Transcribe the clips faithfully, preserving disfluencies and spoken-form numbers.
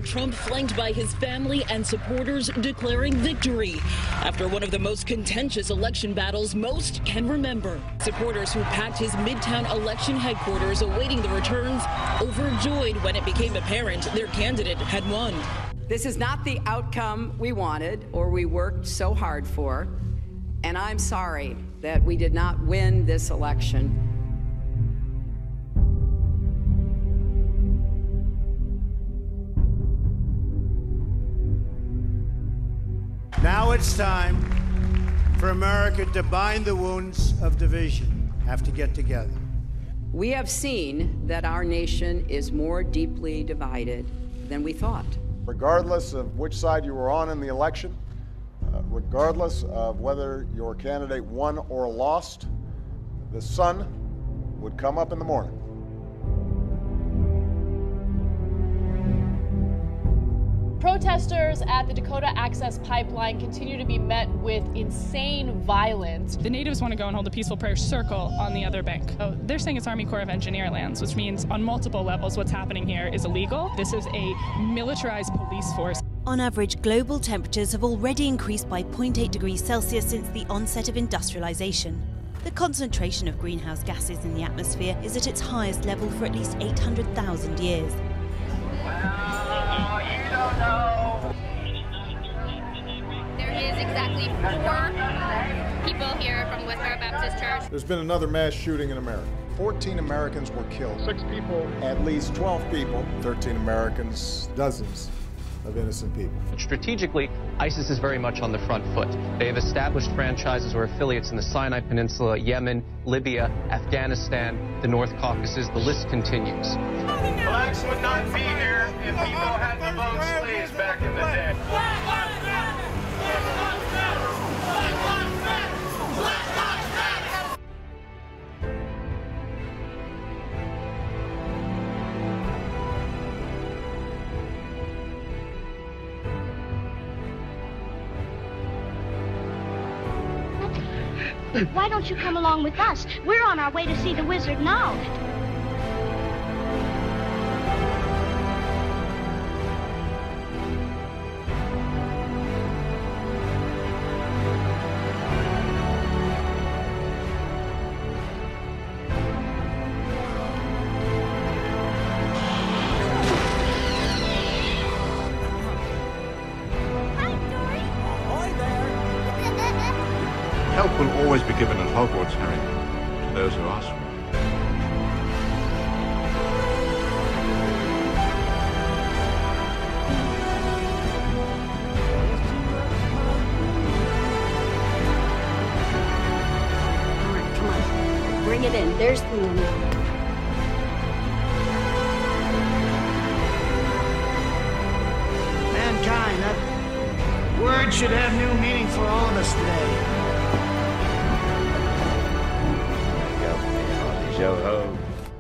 Trump flanked by his family and supporters declaring victory after one of the most contentious election battles most can remember. Supporters who packed his Midtown election headquarters awaiting the returns, overjoyed when it became apparent their candidate had won. This is not the outcome we wanted or we worked so hard for, and I'm sorry that we did not win this election. Now it's time for America to bind the wounds of division, have to get together. We have seen that our nation is more deeply divided than we thought. Regardless of which side you were on in the election, uh, regardless of whether your candidate won or lost, the sun would come up in the morning. Protesters at the Dakota Access Pipeline continue to be met with insane violence. The natives want to go and hold a peaceful prayer circle on the other bank. So they're saying it's Army Corps of Engineer lands, which means on multiple levels what's happening here is illegal. This is a militarized police force. On average, global temperatures have already increased by zero point eight degrees Celsius since the onset of industrialization. The concentration of greenhouse gases in the atmosphere is at its highest level for at least eight hundred thousand years. Well, you don't know. There is exactly four people here from Westboro Baptist Church. There's been another mass shooting in America. fourteen Americans were killed. Six people. At least twelve people. thirteen Americans, dozens of innocent people. Strategically, ISIS is very much on the front foot. They have established franchises or affiliates in the Sinai Peninsula, Yemen, Libya, Afghanistan, the North Caucasus. The list continues. Blacks would not be here if people had to vote slaves back in the day. Why don't you come along with us? We're on our way to see the wizard now. Help will always be given at Hogwarts, Harry, to those who ask for it. Come on, bring it in. There's the money. Mankind, that word should have new meaning for all of us today. Yo ho.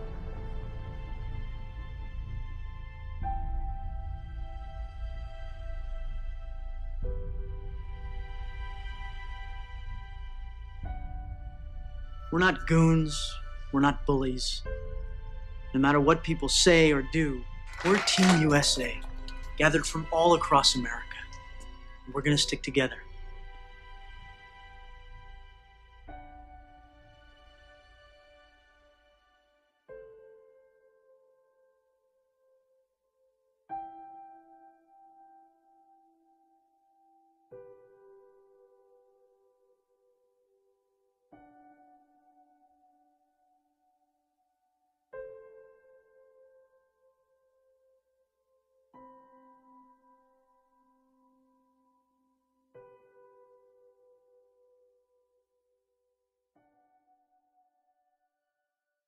We're not goons, we're not bullies. No matter what people say or do, we're Team U S A, gathered from all across America. And we're gonna stick together.